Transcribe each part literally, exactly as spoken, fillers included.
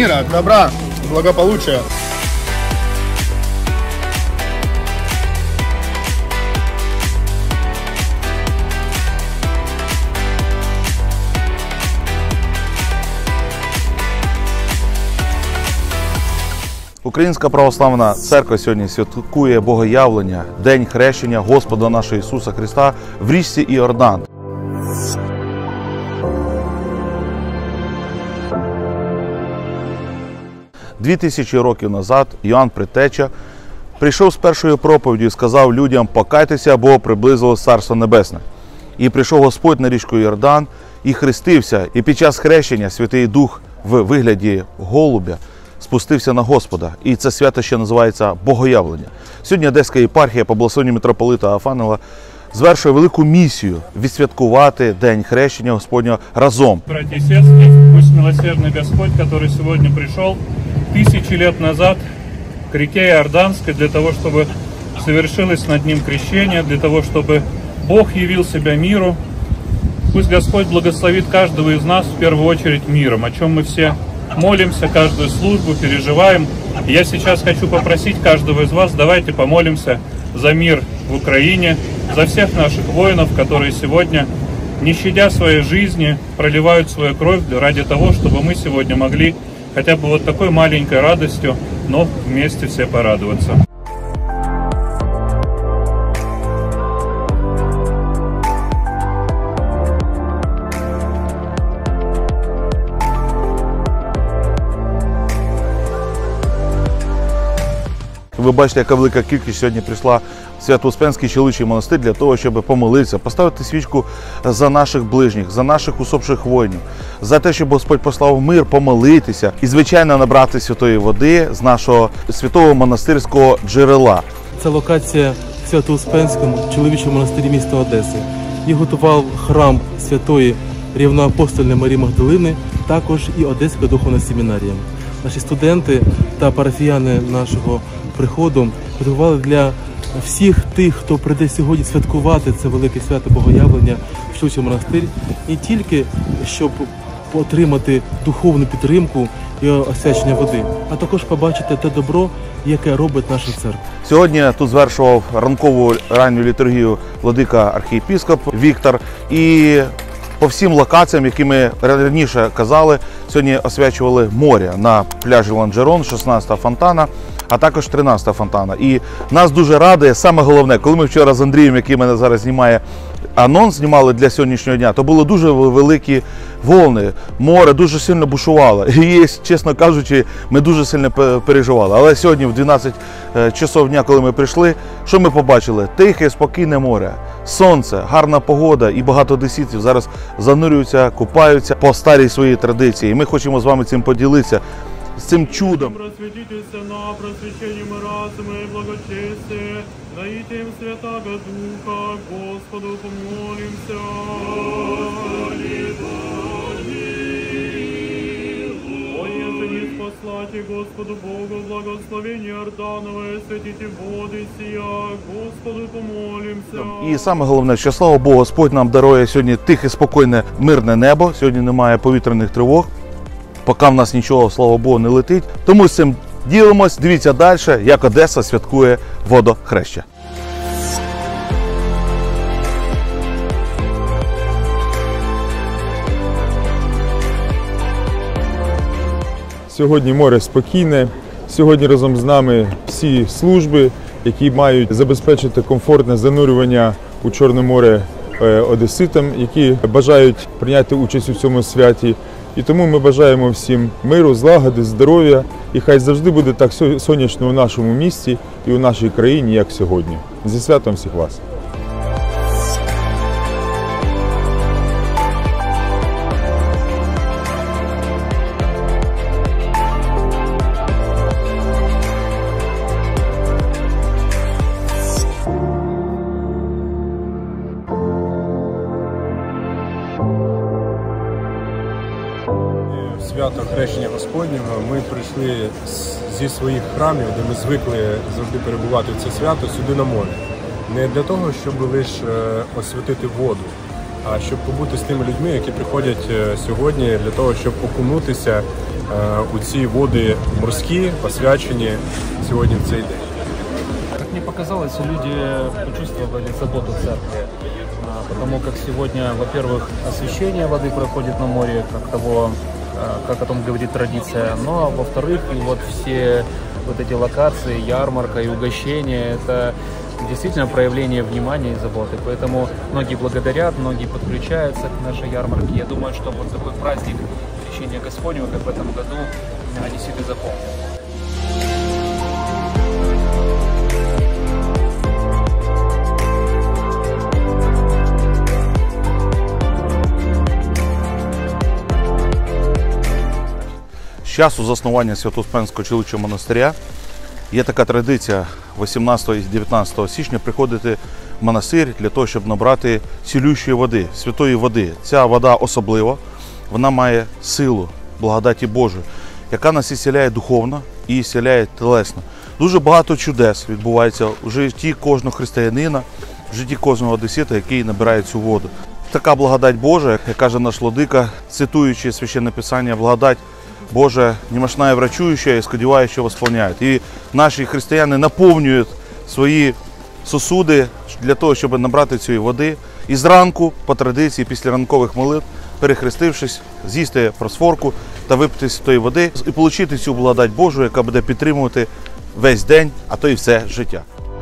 мира, добра, благополучия. Українська православна церква сьогодні святкує Богоявлення, День хрещення Господа нашого Ісуса Христа в річці Іордан. Дві тисячі років назад Йоанн Предтеча прийшов з першою проповіддю і сказав людям: покайтеся, бо приблизилось Царство Небесне. І прийшов Господь на річку Йордан і хрестився, і під час хрещення Святий Дух в вигляді голубя спустився на Господа. І це свято ще називається Богоявлення. Сьогодні Одеська єпархія по благословенню митрополита Афанила звершує велику місію відсвяткувати День хрещення Господнього разом. Братья и сестры, пусть милосердный Господь, который сегодня пришел тысячи лет назад к реке Иорданской для того, чтобы совершилось над ним крещение, для того, чтобы Бог явил себя миру, пусть Господь благословит каждого из нас в первую очередь миром, о чем мы все молимся, каждую службу переживаем. Я сейчас хочу попросить каждого из вас, давайте помолимся за мир в Украине, за всех наших воинов, которые сегодня, не щадя своей жизни, проливают свою кровь ради того, чтобы мы сегодня могли хотя бы вот такой маленькой радостью, но вместе все порадоваться. Ви бачите, яка велика кількість сьогодні прийшла в Свято-Успенський чоловічий монастир для того, щоб помолитися, поставити свічку за наших ближніх, за наших усопших воїнів, за те, щоб Господь послав мир, помолитися і, звичайно, набрати святої води з нашого святого монастирського джерела. Це локація в Свято-Успенському чоловічому монастирі міста Одеси. Їх готував храм святої рівноапостольної Марії Магдалини, також і Одеська духовна семінарія. Наші студенти та парафіяни нашого приходу готували для всіх тих, хто прийде сьогодні святкувати це велике свято Богоявлення в чоловічий монастир, не тільки щоб отримати духовну підтримку і освячення води, а також побачити те добро, яке робить наша церква. Сьогодні тут звершував ранкову ранню літургію владика архієпископ Віктор, і по всім локаціям, які ми раніше казали, сьогодні освячували море на пляжі Ланжерон, шістнадцята фонтана, а також тринадцята фонтана. І нас дуже радує, саме головне, коли ми вчора з Андрієм, який мене зараз знімає, анонс знімали для сьогоднішнього дня, то були дуже великі волни, море дуже сильно бушувало. І, чесно кажучи, ми дуже сильно переживали. Але сьогодні в дванадцять часов дня, коли ми прийшли, що ми побачили? Тихе, спокійне море, сонце, гарна погода, і багато одеситів зараз занурюються, купаються по старій своїй традиції. І ми хочемо з вами цим поділитися, з цим чудом. Просвітітеся на просвіщенням разума і благочестия, даїте їм Святого Духа, Господу помолимся. Господи, помилуй. Послати Господу Богу благословення Иорданове, святите води сія, Господу помолимся. І саме головне, що, слава Богу, Господь нам дарує сьогодні тихе, спокійне, мирне небо, сьогодні немає повітряних тривог, поки в нас нічого, слава Богу, не летить. Тому з цим ділимось, дивіться далі, як Одеса святкує водохреща. Сьогодні море спокійне, сьогодні разом з нами всі служби, які мають забезпечити комфортне занурювання у Чорне море одеситам, які бажають прийняти участь у цьому святі. І тому ми бажаємо всім миру, злагоди, здоров'я, і хай завжди буде так сонячно у нашому місті і у нашій країні, як сьогодні. Зі святом всіх вас! Свято Хрещення Господнього ми прийшли зі своїх храмів, де ми звикли завжди перебувати в це свято, сюди на море. Не для того, щоб лише освятити воду, а щоб побути з тими людьми, які приходять сьогодні для того, щоб окунутися у ці води морські, посвячені сьогодні в цей день. Как мне показалось, люди почувствовали заботу церкви, потому как сегодня, во-первых, освящение воды проходит на море, как того, как о том говорит традиция, ну а во-вторых, и вот все вот эти локации, ярмарка и угощения, это действительно проявление внимания и заботы. Поэтому многие благодарят, многие подключаются к нашей ярмарке. Я думаю, что вот такой праздник Крещения Господнего, как в этом году, действительно запомнят. З часу заснування Свято-Успенського чоловічого монастиря є така традиція вісімнадцятого і дев'ятнадцятого січня приходити в монастир для того, щоб набрати цілющої води, святої води. Ця вода особлива, вона має силу, благодаті Божої, яка нас ісціляє духовно і ісціляє тілесно. Дуже багато чудес відбувається у житті кожного християнина, в житті кожного одесита, який набирає цю воду. Така благодать Божа, як каже наш владика, цитуючи Священне Писання, благодать Божа немощная врачующая, сподіваючи, восполняють. І наші християни наповнюють свої сосуди для того, щоб набрати цієї води. І зранку, по традиції, після ранкових молитв, перехрестившись, з'їсти просфорку та випити з тої води і отримати цю благодать Божу, яка буде підтримувати весь день, а то і все життя.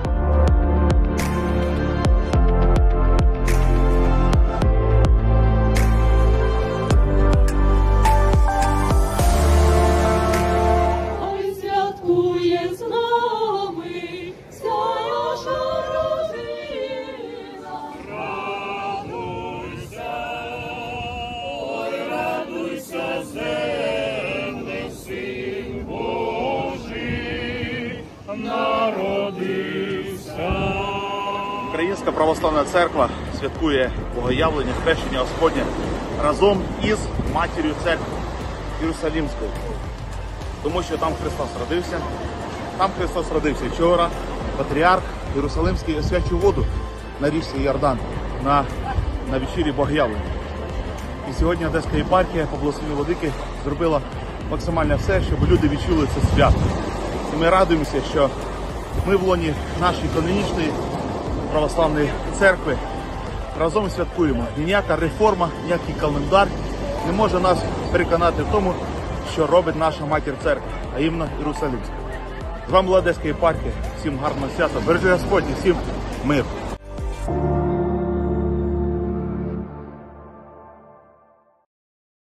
Українська православна церква святкує Богоявлення, хрещення Господнє разом із матір'ю церкви Єрусалимською. Тому що там Христос родився, там Христос родився вчора, патріарх Єрусалимський освячив воду на річці Йордан на, на вечірі Богоявлення. І сьогодні Одеська єпархія по благословенню владики зробила максимально все, щоб люди відчули це свято. І ми радуємося, що ми в лоні нашої канонічної православної церкви разом святкуємо. Ніяка реформа, ніякий календар не може нас переконати в тому, що робить наша матір церква, а іменно Єрусалимська. З вами була Одеська єпархія. Всім гарного свята. Бережи Господь і всім мир.